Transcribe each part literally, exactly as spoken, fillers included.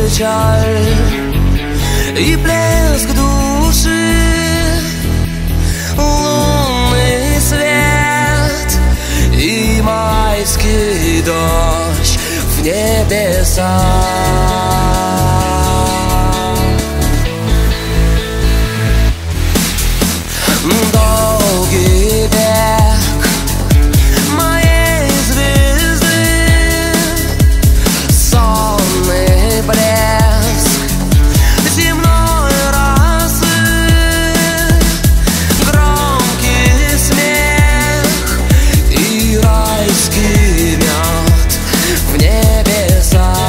печаль и плеск души, лунный свет и майский дождь в небесах. Долгий бег моей звезды, сонный блеск земной росы, громкий смех и райский мед в небесах.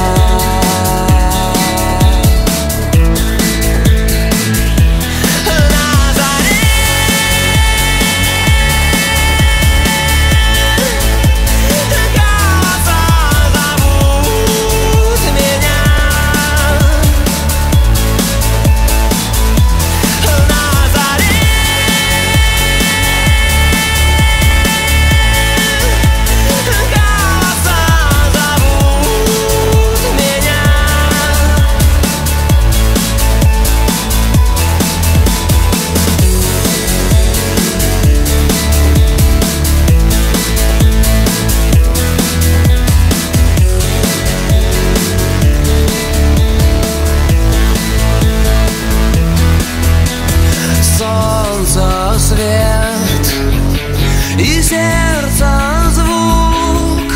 Солнце свет и сердце звук,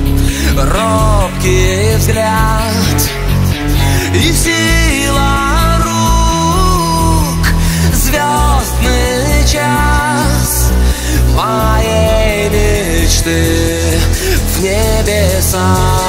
робкий взгляд и сила рук, звездный час моей мечты в небесах.